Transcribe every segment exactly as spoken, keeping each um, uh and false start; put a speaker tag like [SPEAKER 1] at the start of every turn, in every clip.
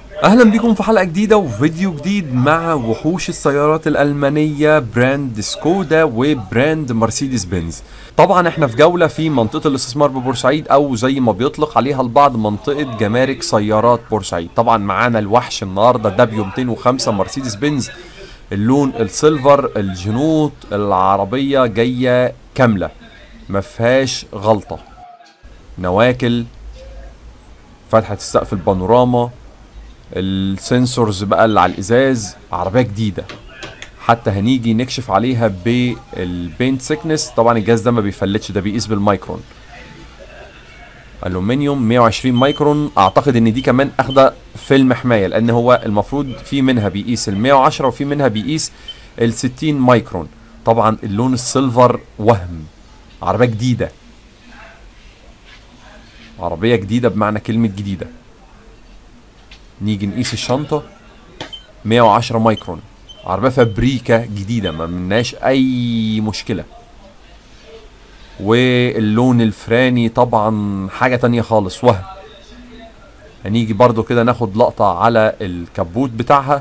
[SPEAKER 1] اهلا بكم في حلقة جديدة وفيديو جديد مع وحوش السيارات الالمانية براند سكودا وبراند مرسيدس بنز. طبعا احنا في جولة في منطقة الاستثمار ببورسعيد، او زي ما بيطلق عليها البعض منطقة جمارك سيارات بورسعيد. طبعا معانا الوحش النهاردة دابيو مئتين وخمسة مرسيدس بنز، اللون السيلفر. الجنوط العربية جاية كاملة ما فيهاش غلطة، نواكل، فتحة السقف البانوراما، السنسورز بقى اللي على الازاز. عربيه جديده، حتى هنيجي نكشف عليها بالبينت سيكنس. طبعا الجهاز ده ما بيفلتش، ده بيقيس بالمايكرون. الومنيوم مئة وعشرين مايكرون. اعتقد ان دي كمان اخده فيلم حمايه، لان هو المفروض في منها بيقيس ال مئة وعشرة وفي منها بيقيس ال ستين مايكرون. طبعا اللون السيلفر وهم. عربيه جديده، عربيه جديده بمعنى كلمه جديده. نيجي نقيس الشنطه، مئة وعشرة مايكرون. عربية فابريكا جديدة ما مناش أي مشكلة. واللون الفراني طبعا حاجة تانية خالص وهم. هنيجي برضو كده ناخد لقطة على الكبوت بتاعها.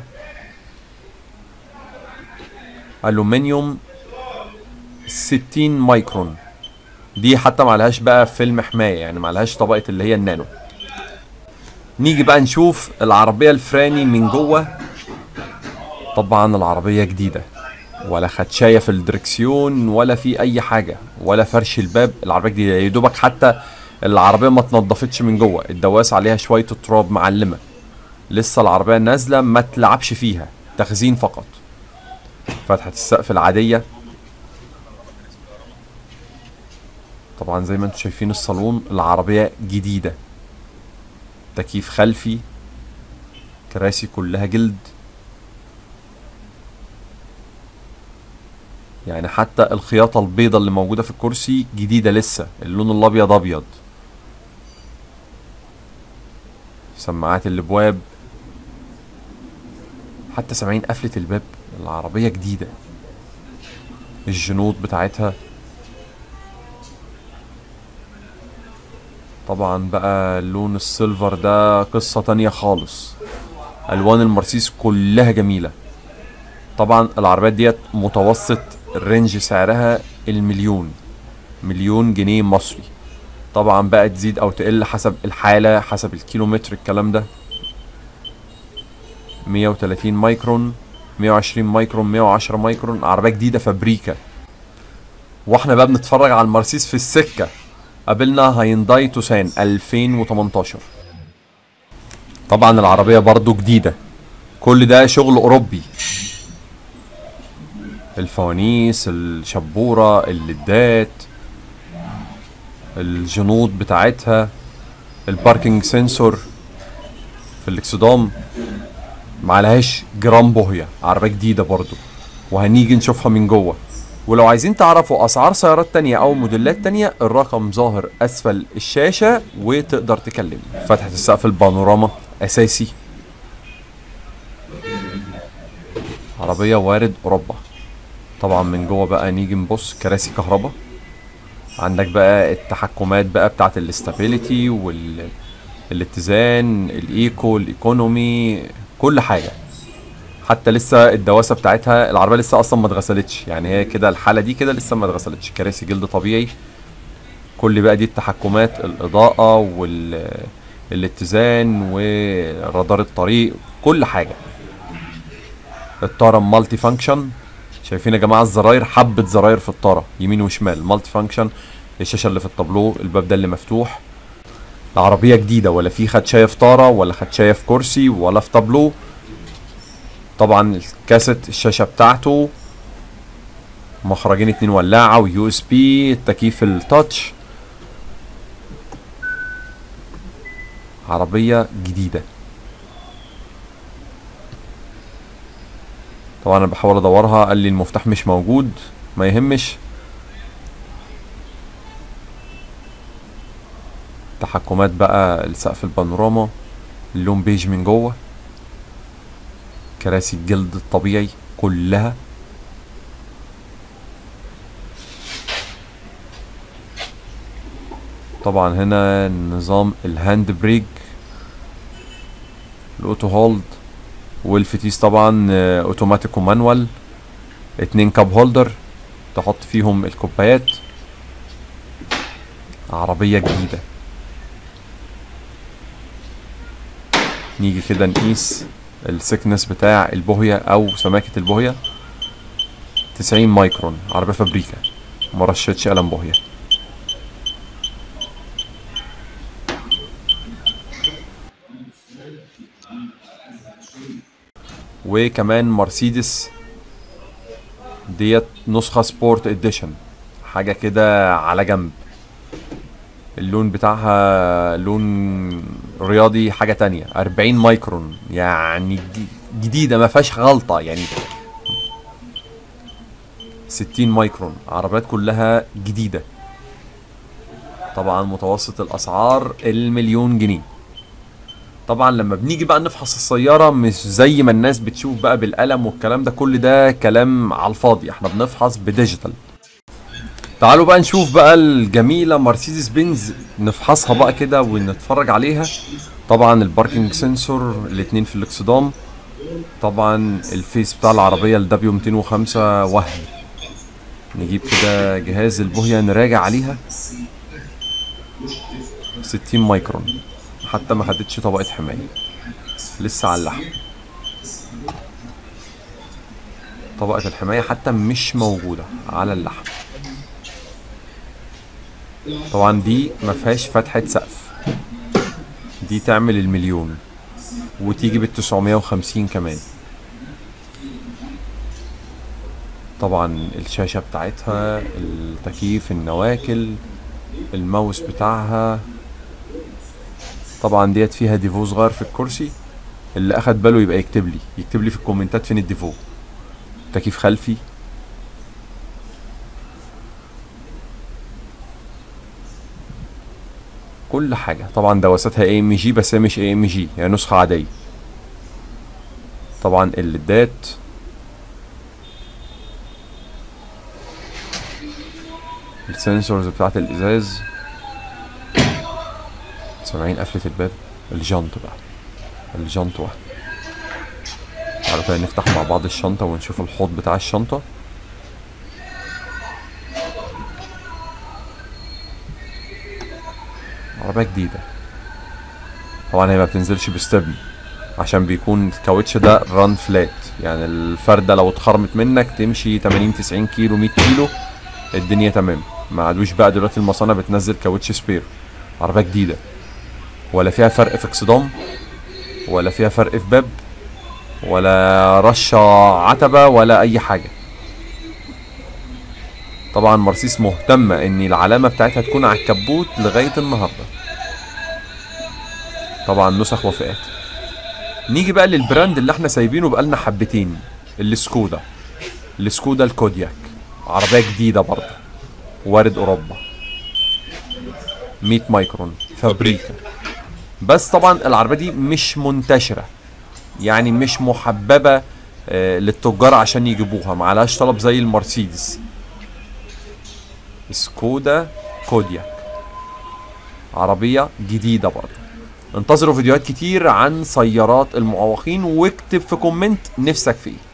[SPEAKER 1] ألومنيوم ستين مايكرون. دي حتى معلهاش بقى فيلم حماية، يعني معلهاش طبقة اللي هي النانو. نيجي بقى نشوف العربية الفراني من جوه. طبعا العربية جديدة، ولا خدشايه في الدركسيون ولا في اي حاجه، ولا فرش الباب. العربيه جديده يا دوبك، حتى العربيه ما اتنضفتش من جوه، الدواس عليها شويه تراب معلمه. لسه العربيه نازله، ما تلعبش فيها، تخزين فقط. فتحه السقف العاديه. طبعا زي ما انتم شايفين الصالون، العربيه جديده. تكييف خلفي، كراسي كلها جلد. يعني حتى الخياطة البيضة اللي موجودة في الكرسي جديدة لسه. اللون الابيض ابيض. سماعات الابواب، حتى سامعين قفلة الباب. العربية جديدة. الجنوط بتاعتها طبعا بقى اللون السيلفر ده قصة تانية خالص. الوان المرسيدس كلها جميلة. طبعا العربيات ديت متوسط رينج سعرها المليون، مليون جنيه مصري. طبعا بقى تزيد او تقل حسب الحالة، حسب الكيلومتر، الكلام ده. مئة وثلاثين مايكرون، مئة وعشرين مايكرون، مئة وعشرة مايكرون. عربية جديدة فابريكا. واحنا بقى بنتفرج على المرسيدس في السكة، قابلنا هاينداي توسان ألفين وتمنتاشر. طبعا العربية برضو جديدة. كل ده شغل اوروبي. الفوانيس، الشبورة، الليدات، الجنوط بتاعتها، الباركينج سنسور في الاكسدام. معلهاش جرام بوهية. عربية جديدة برضو، وهنيجي نشوفها من جوه. ولو عايزين تعرفوا اسعار سيارات تانية او موديلات تانية، الرقم ظاهر اسفل الشاشة وتقدر تكلمني. فتحة السقف البانوراما اساسي. عربية وارد اوروبا. طبعا من جوه بقى نيجي نبص. كراسي كهرباء. عندك بقى التحكمات بقى بتاعت الاستابيليتي والاتزان، الايكو، الايكونومي، كل حاجة. حتى لسه الدواسة بتاعتها، العربية لسه اصلا ما اتغسلتش، يعني هي كده الحالة دي كده لسه ما اتغسلتش. كراسي جلد طبيعي. كل بقى دي التحكمات، الاضاءة والاتزان ورادار الطريق، كل حاجة. الطارة مالتي فانكشن. شايفين يا جماعة الزراير؟ حبة زراير في الطارة يمين وشمال، مالتي فانكشن. الشاشة اللي في الطابلو، الباب ده اللي مفتوح. العربية جديدة، ولا في خدشاية في طارة، ولا خدشاية في كرسي، ولا في طابلو. طبعا الكاسيت، الشاشة بتاعته، مخرجين اتنين ولاعة ويو اس بي، التكييف التاتش. عربية جديدة. طبعا انا بحاول ادورها، قال لي المفتاح مش موجود، ما يهمش. تحكمات بقى السقف البانوراما، اللون بيج من جوه. كراسي الجلد الطبيعي كلها. طبعا هنا نظام الهاند بريك، الاوتو هولد، والفتيس طبعا اوتوماتيك ومانوال، اتنين كاب هولدر تحط فيهم الكوبايات. عربية جديدة. نيجي كده نقيس السكنس بتاع البوهية او سماكة البوهية، تسعين مايكرون. عربية فابريكا مرشتش قلم بوهية. وكمان مرسيدس ديت نسخة سبورت اديشن، حاجة كده على جنب. اللون بتاعها لون رياضي حاجة تانية، أربعين مايكرون، يعني جديدة ما فيهاش غلطة يعني. ستين مايكرون. عربيات كلها جديدة. طبعا متوسط الأسعار المليون جنيه. طبعا لما بنيجي بقى نفحص السيارة مش زي ما الناس بتشوف بقى بالقلم والكلام ده، كل ده كلام على الفاضي. احنا بنفحص بديجيتال. تعالوا بقى نشوف بقى الجميلة مرسيدس بنز، نفحصها بقى كده ونتفرج عليها. طبعا الباركينج سنسور الاتنين في الاكسدام. طبعا الفيس بتاع العربية الدبليو مئتين وخمسة وهم. نجيب كده جهاز البوهية نراجع عليها. ستين مايكرون، حتى ما خدتش طبقة حماية، لسه على اللحم. طبقة الحماية حتى مش موجودة على اللحم. طبعا دي ما فيهاش فتحة سقف، دي تعمل المليون وتيجي بالتسعمية وخمسين كمان. طبعا الشاشة بتاعتها، التكييف، النواكل، الماوس بتاعها. طبعا ديت فيها ديفو صغير في الكرسي، اللي اخد باله يبقى يكتب لي يكتب لي في الكومنتات فين الديفو. تكييف خلفي. كل حاجة. طبعا دواساتها اي ام جي، بس هي مش اي ام جي، هي نسخة عادية. طبعا الليدات، السنسورز بتاعت الازاز. سامعين قفلة الباب؟ الجنط بقى، الجنط واحد. تعالوا كده نفتح مع بعض الشنطة ونشوف الحوض بتاع الشنطة. عربية جديدة. طبعا هي ما بتنزلش بستبن عشان بيكون الكاوتش ده ران فلات، يعني الفردة لو اتخرمت منك تمشي تمانين تسعين كيلو مية كيلو الدنيا تمام. ما عادوش بقى دلوقتي المصانع بتنزل كاوتش سبير. عربية جديدة، ولا فيها فرق في اكسدام، ولا فيها فرق في باب، ولا رشة عتبة، ولا اي حاجة. طبعا مرسيدس مهتمة ان العلامة بتاعتها تكون على الكبوت لغاية النهاردة. طبعا نسخ وفئات. نيجي بقى للبراند اللي احنا سايبينه بقالنا حبتين، السكودا. السكودا الكودياك، عربية جديدة برضه، وارد اوروبا. مية مايكرون فابريكا. بس طبعا العربية دي مش منتشرة، يعني مش محببة آه للتجار عشان يجيبوها، معلهاش طلب زي المرسيدس. سكودا كودياك، عربية جديدة برضه. انتظروا فيديوهات كتير عن سيارات المعوقين، واكتب في كومنت نفسك في ايه.